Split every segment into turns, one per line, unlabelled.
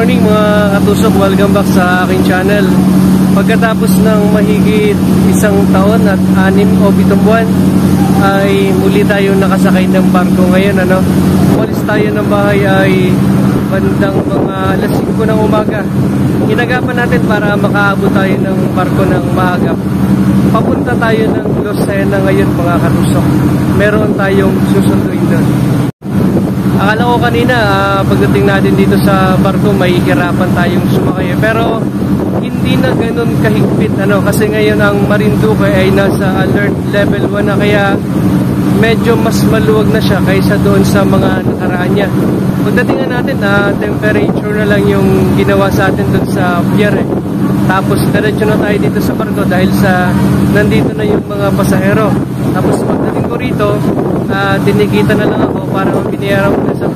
morning mga katusok, welcome back sa aking channel. Pagkatapos ng mahigit isang taon at 6 o 7 buwan ay muli tayo nakasakay ng barko ngayon. Umalis tayo ng bahay ay bandang mga alas 5 ng umaga. Inagapan natin para makaabot tayo ng barko ng maagap. Papunta tayo ng Lucena ngayon mga katusok. Meron tayong susunduin doon. Akala ko kanina pagdating natin dito sa barko may hirapan tayong sumakay, pero hindi na ganun kahigpit kasi ngayon ang Marinduque ay nasa alert level 1 na, kaya medyo mas maluwag na siya kaysa doon sa mga nakaraan niya. Pagdating natin temperature na lang yung ginawa sa atin doon sa pier Tapos diretso na tayo dito sa barko dahil sa nandito na yung mga pasahero. Tapos pagdating ko rito, tinikita na lang ako para binayaran ko na sa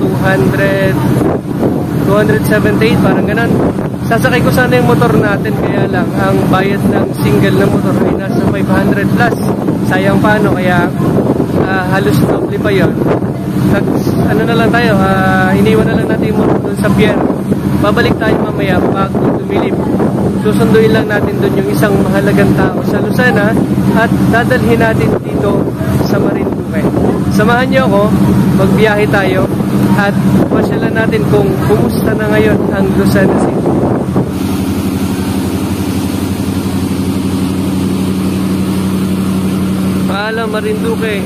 278, parang ganun. Sasakay ko sana yung motor natin, kaya lang ang bayad ng single na motor ay nasa 500 plus. Sayang paano, kaya halos doble pa yun. Ano na lang tayo, iniwan na lang natin yung motor dun sa pier. Babalik tayo mamaya pag tumilip. Susunduin lang natin dun yung isang mahalagang tao sa Lucena at dadalhin natin dito sa Marinduque. Samahan niyo ako, magbiyahe tayo at pasyalan natin kung kumusta na ngayon ang Lucena City. Paalam Marinduque.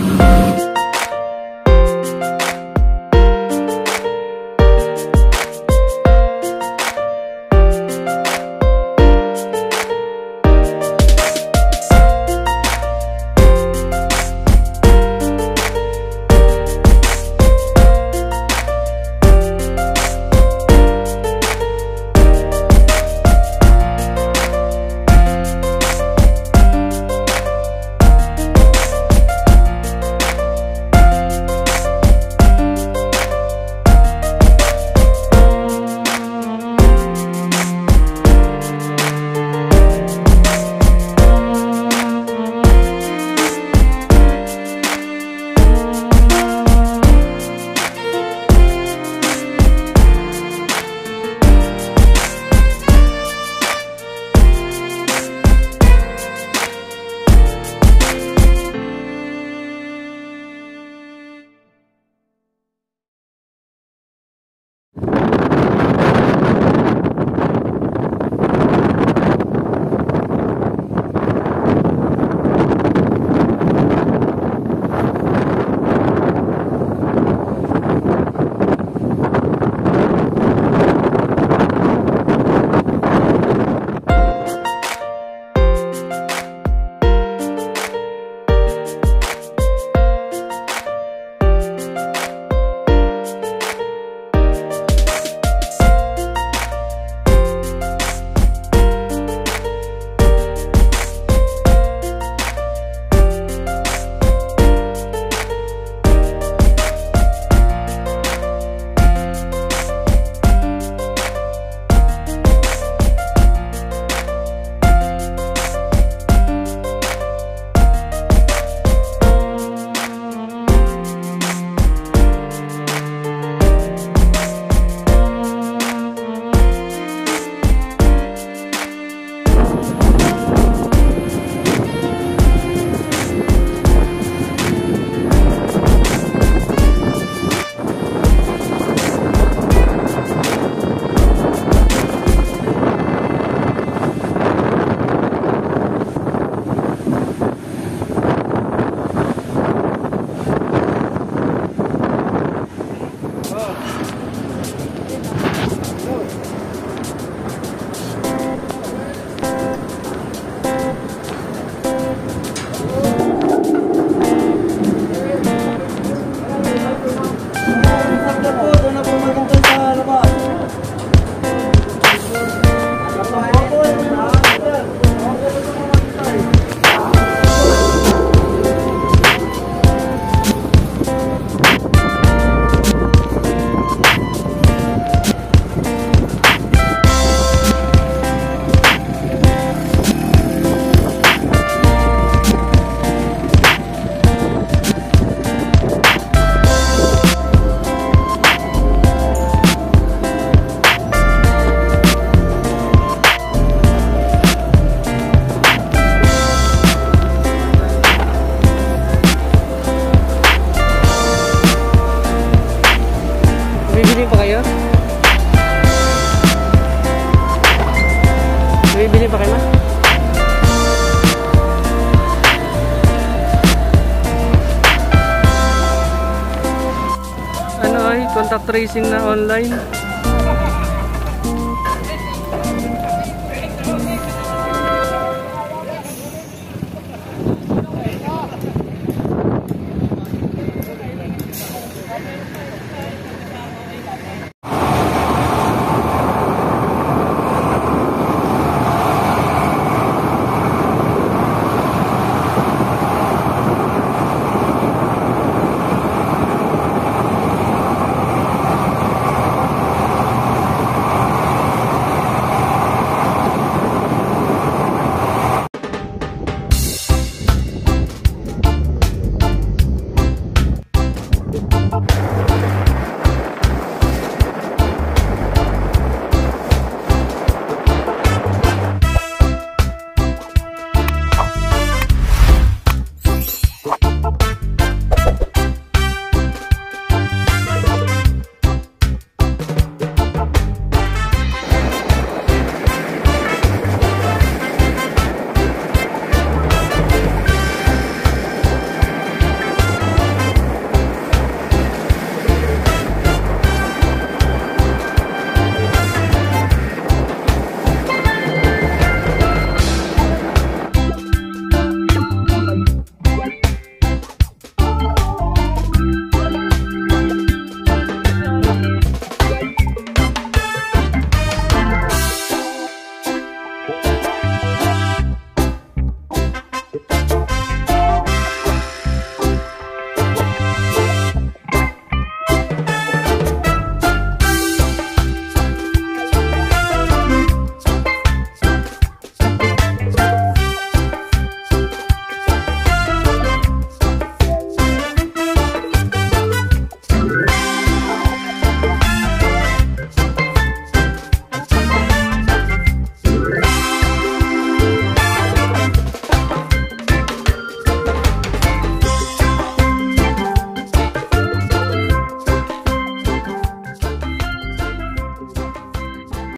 Bibili pa kayo, ma? Ano ay contact tracing na online.